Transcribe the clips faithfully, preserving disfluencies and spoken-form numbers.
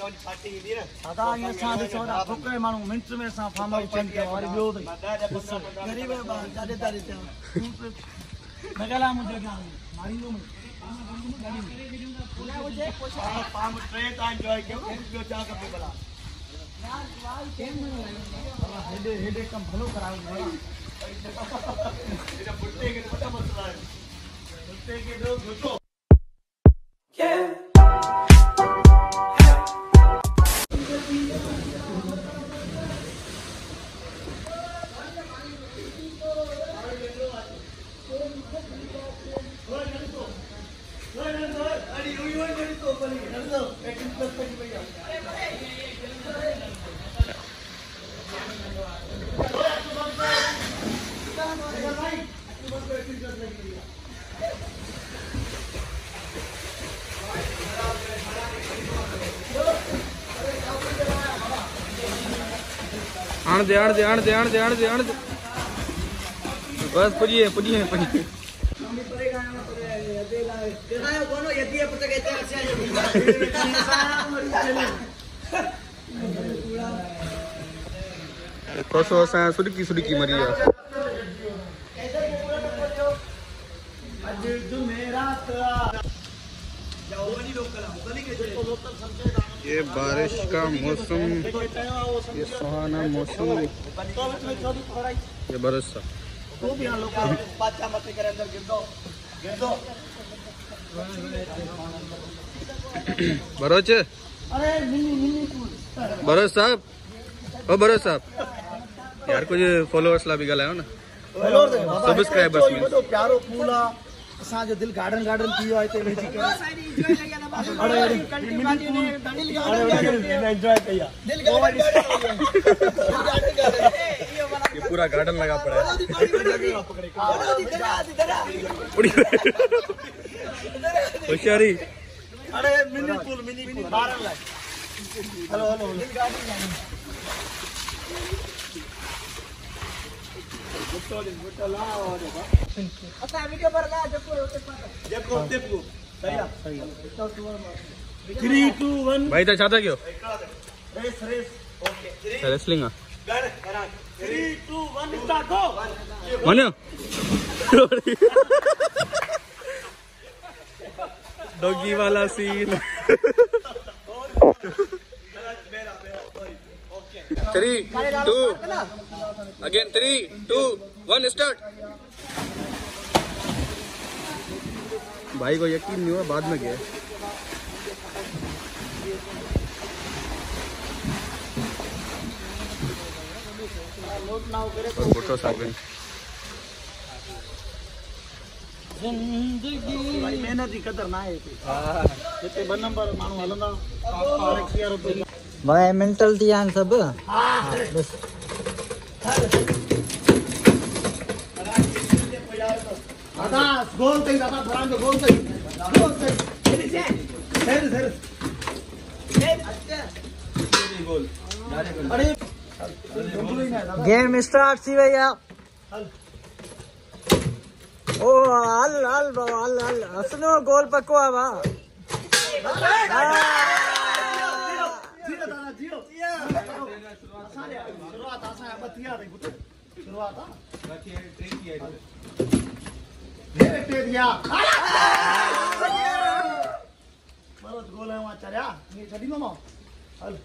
दादा ये साढ़े चौदह फुके मानू मिनट में सा फार्म हाउस चेंज किया और बियो दे गरीब है बाल जादे तारे थे मैं कहला मुझे क्या मारी लो मैं मुझे फार्म ट्रेन का एंजॉय कियो जो जा के बोला यार भाई केम हेडे हेडे कम भलो कराओ ये बुट्टे के पता मसला है बुट्टे के दो घुसो आण दे आण दे आण दे आण दे आण दे आण दे बस पुजिए पुजिए पुजिए कसो असा सुडकी सुडकी मरी है ये बारिश का मौसम, ये सुहाना मौसम, ये बरस सा बरोच बरोच साहब ओ बरोच साहब यार कुछ फॉलोअर्स ला भी गलायो ना सब्सक्राइबर्स में प्यारो फूला असा जो दिल गार्डन गार्डन पियो आते भेजी के अरे अरे एंजॉय किया दिल गार्डन ये पूरा गार्डन लगा पड़ा है होशियारी अरे मिनी पूल मिनी पूल बारह लाख हेलो हेलो दिल गार्डन अच्छा वीडियो पर ला जको जको देखो सही है सही है थ्री टू वन भाई तो चाहता क्यों race race okay wrestling gun three two one start go मानो डॉगी वाला scene three two again three two one start भाई को यकीन नहीं हुआ बाद में गया फोटो साबिन जिंदगी मेहनत की कदर ना है हां इते ब नंबर मानू हलंदा भाई मेंटल ध्यान सब हां बस दादा गोल तई दादा भरान जो गोल तई गोल तई सही से सही सही अच्छा गोल अरे गेम स्टार्ट सी भैया ओ हल हल हल हल असनो गोल पक्को है बा जीरो दादा जीरो शुरुआत आसा है बतिया रे शुरुआत आ बाकी ट्रेन की है ये बेटे दिया मारो गोल है वहां चढ़ा ये छड़ी मामा हल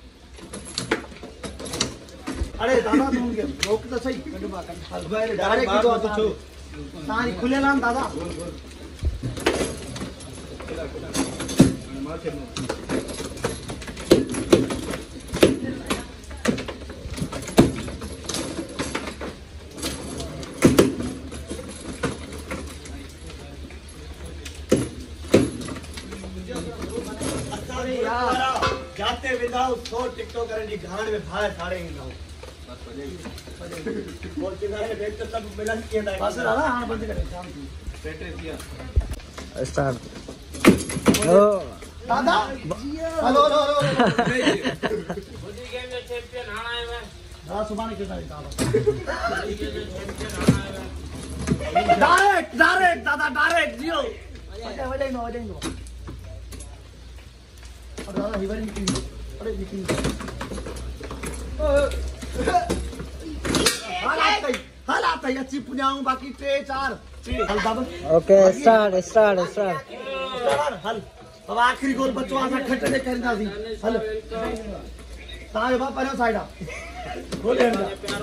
अरे दादा तुम के रोक तो सही कटबा कर हल भाई डायरेक्ट की तो छो सारी खुले लान दादा मार के जाते विदाउट सौ टिकटॉक करने की घाण में बाहर साड़े ना बोल के गाने देख तो सब मिलन किया था बस दादा हां बंद कर शाम की बैटरी दिया स्टार्ट ओ दादा हेलो हेलो हेलो बुद्धि गेम में चैंपियन हां आए मैं दादा सुभान के दादा डायरेक्ट डायरेक्ट दादा डायरेक्ट जियो वजह वजह नो वजह नो और दादा हिवर की अरे निकली हालात हालात अच्छी पुजाऊं बाकी टे चार हल बाबा ओके स्टार्ट स्टार्ट स्टार्ट हल अब आखिरी गोल बच्चों आसा खट्टे दे करना सी हल ताए बाप पर साइड आ गोल है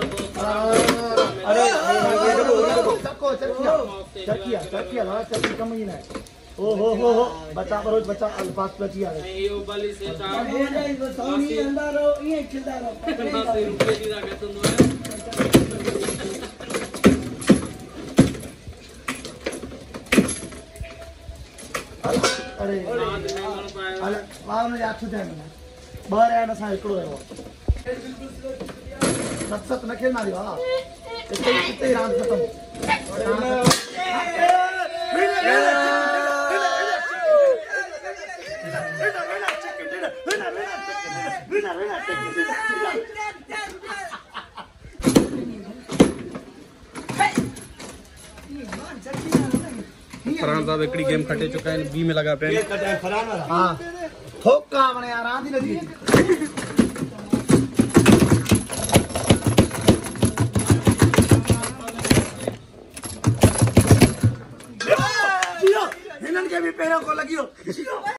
अरे चक्को चक्किया चक्किया चक्किया ना चक्की कम ही ना ओ हो हो हो बच्चा बरोज बच्चा अल्फाज बची आ गई यो बली से चार हो जाई तो सोनी अंदर रहो ये खिलदा रहो से रुपए दी रहा तुम अरे अरे वाह ने याद छुटे ना बाहर आया ना सा एकड़ो है वो सत सत न खेलना दी वाह इतने इतने रात खत्म फरहान साहब एकड़ी गेम खटे चुका है बी में लगा पे हां ठोका बने यार आंधी लगी जियो हिनन के भी पैरों को लगी हो